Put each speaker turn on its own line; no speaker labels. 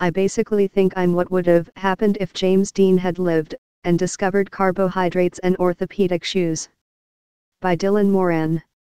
I basically think I'm what would have happened if James Dean had lived, and discovered carbohydrates and orthopedic shoes. By Dylan Moran.